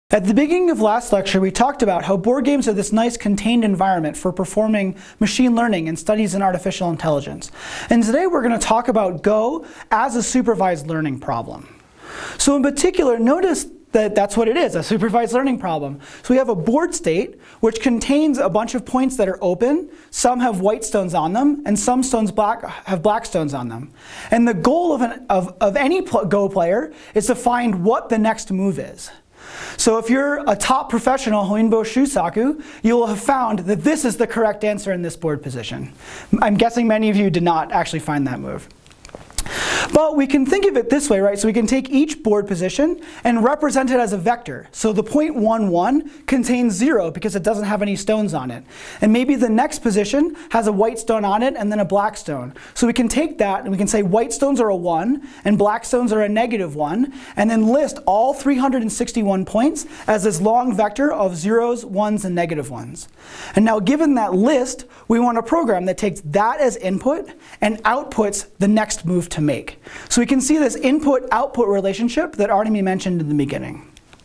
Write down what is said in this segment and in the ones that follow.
At the beginning of last lecture, we talked about how board games are this nice contained environment for performing machine learning and studies in artificial intelligence. And today we're going to talk about Go as a supervised learning problem. So in particular, notice that that's what it is, a supervised learning problem. So we have a board state which contains a bunch of points that are open. Some have white stones on them, and some stones have black stones on them. And the goal of any Go player is to find what the next move is. So if you're a top professional Hoinbo Shusaku, you will have found that this is the correct answer in this board position. I'm guessing many of you did not actually find that move. But we can think of it this way, right? So we can take each board position and represent it as a vector. So the point 1, 1 contains 0 because it doesn't have any stones on it. And maybe the next position has a white stone on it and then a black stone. So we can take that and we can say white stones are a 1 and black stones are a -1, and then list all 361 points as this long vector of 0s, 1s, and -1s. And now given that list, we want a program that takes that as input and outputs the next move to make. So we can see this input-output relationship that Artemy mentioned in the beginning.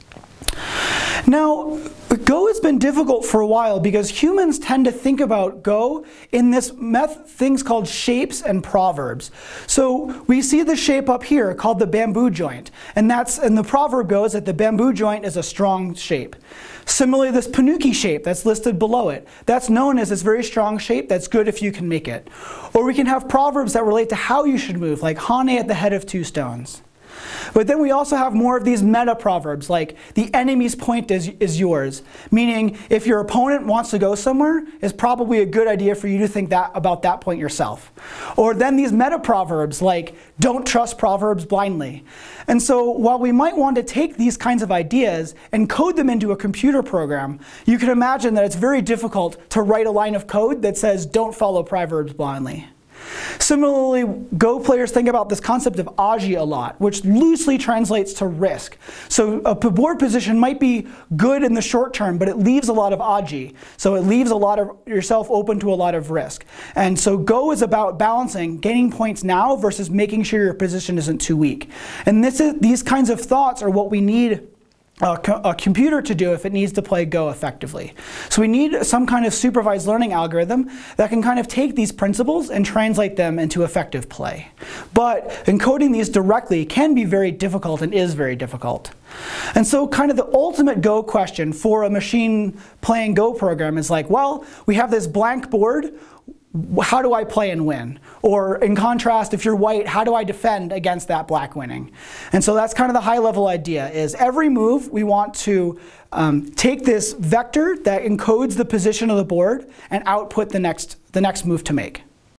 Now, Go has been difficult for a while because humans tend to think about Go in this things called shapes and proverbs. So we see the shape up here called the bamboo joint, and the proverb goes that the bamboo joint is a strong shape. Similarly, this Panuki shape that's listed below it, that's known as this very strong shape that's good if you can make it. Or we can have proverbs that relate to how you should move, like Hane at the head of 2 stones. But then we also have more of these meta proverbs, like the enemy's point is yours, meaning if your opponent wants to go somewhere, it's probably a good idea for you to think about that point yourself. Or then these meta proverbs like don't trust proverbs blindly. And so while we might want to take these kinds of ideas and code them into a computer program, you can imagine that it's very difficult to write a line of code that says don't follow proverbs blindly. Similarly, Go players think about this concept of aji a lot, which loosely translates to risk. So a board position might be good in the short term, but it leaves a lot of aji. So it leaves a lot of yourself open to a lot of risk. And so Go is about balancing gaining points now versus making sure your position isn't too weak. And these kinds of thoughts are what we need a computer to do if it needs to play Go effectively. So we need some kind of supervised learning algorithm that can kind of take these principles and translate them into effective play. But encoding these directly can be very difficult and is very difficult. And so kind of the ultimate Go question for a machine playing Go program is like, well, we have this blank board. How do I play and win? Or in contrast, if you're white, how do I defend against that black winning? And so that's kind of the high level idea is every move we want to take this vector that encodes the position of the board and output the next move to make.